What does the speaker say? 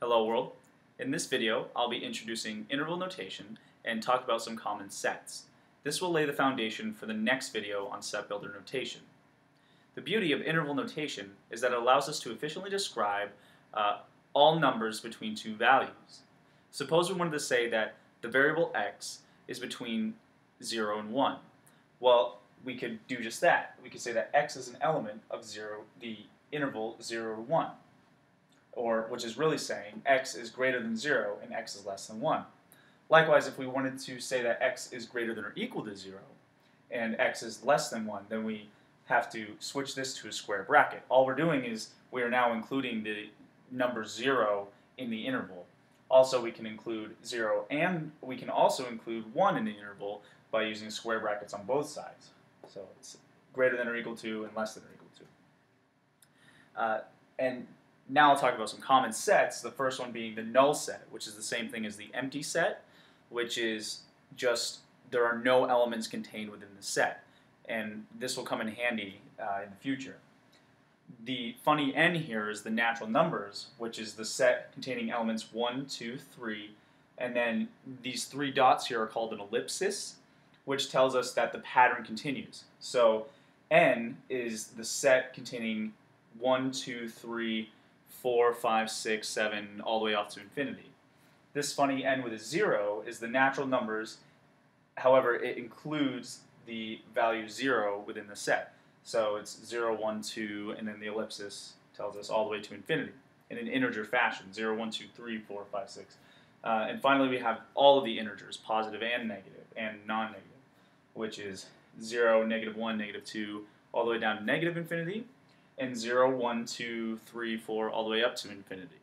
Hello world. In this video, I'll be introducing interval notation and talk about some common sets. This will lay the foundation for the next video on set builder notation. The beauty of interval notation is that it allows us to efficiently describe all numbers between two values. Suppose we wanted to say that the variable x is between 0 and 1. Well, we could do just that. We could say that x is an element of the interval 0 to 1. Or, which is really saying x is greater than 0 and x is less than 1. Likewise, if we wanted to say that x is greater than or equal to 0 and x is less than 1, then we have to switch this to a square bracket. All we're doing is we are now including the number 0 in the interval. Also, we can include 0 and we can also include 1 in the interval by using square brackets on both sides. So it's greater than or equal to and less than or equal to. And now I'll talk about some common sets, the first one being the null set, which is the same thing as the empty set, which is just there are no elements contained within the set. And this will come in handy in the future. The funny n here is the natural numbers, which is the set containing elements 1, 2, 3, and then these three dots here are called an ellipsis, which tells us that the pattern continues. So n is the set containing 1, 2, 3, 4, 5, 6, 7, all the way off to infinity. This funny n with a 0 is the natural numbers, however, it includes the value 0 within the set. So it's 0, 1, 2, and then the ellipsis tells us all the way to infinity in an integer fashion, 0, 1, 2, 3, 4, 5, 6. And finally we have all of the integers, positive and negative and non-negative, which is 0, negative 1, negative 2, all the way down to negative infinity, and 0, 1, 2, 3, 4, all the way up to infinity.